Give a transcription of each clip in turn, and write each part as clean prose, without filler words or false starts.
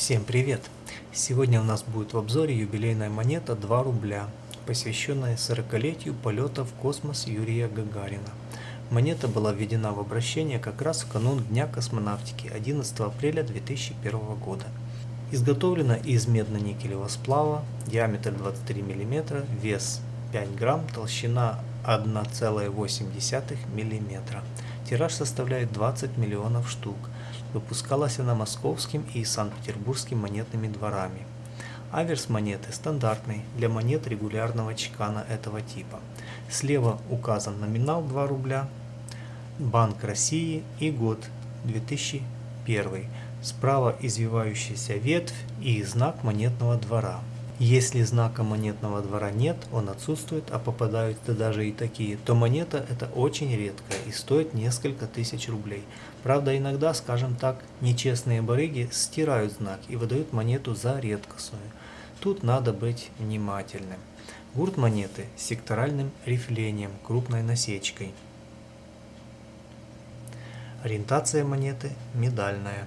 Всем привет! Сегодня у нас будет в обзоре юбилейная монета 2 рубля, посвященная 40-летию полета в космос Юрия Гагарина. Монета была введена в обращение как раз в канун Дня космонавтики 11 апреля 2001 года. Изготовлена из медно-никелевого сплава, диаметр 23 мм, вес 5 грамм, толщина 1,8 мм. Тираж составляет 20 миллионов штук. Выпускалась она московским и санкт-петербургским монетными дворами. Аверс монеты стандартный для монет регулярного чекана этого типа. Слева указан номинал 2 рубля, Банк России и год 2001. Справа извивающаяся ветвь и знак монетного двора. Если знака монетного двора нет, он отсутствует, а попадаются даже и такие, то монета это очень редкая и стоит несколько тысяч рублей. Правда, иногда, скажем так, нечестные барыги стирают знак и выдают монету за редкостную. Тут надо быть внимательным. Гурт монеты с секторальным рифлением, крупной насечкой. Ориентация монеты медальная.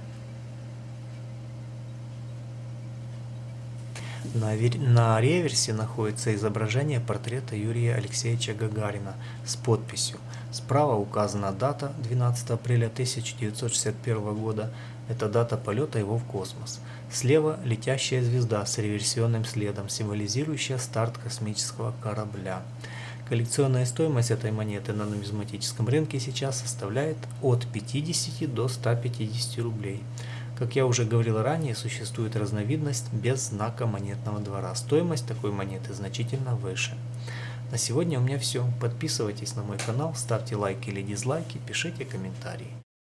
На реверсе находится изображение портрета Юрия Алексеевича Гагарина с подписью. Справа указана дата 12 апреля 1961 года, это дата полета его в космос. Слева летящая звезда с реверсионным следом, символизирующая старт космического корабля. Коллекционная стоимость этой монеты на нумизматическом рынке сейчас составляет от 50 до 150 рублей. Как я уже говорил ранее, существует разновидность без знака монетного двора. Стоимость такой монеты значительно выше. На сегодня у меня все. Подписывайтесь на мой канал, ставьте лайки или дизлайки, пишите комментарии.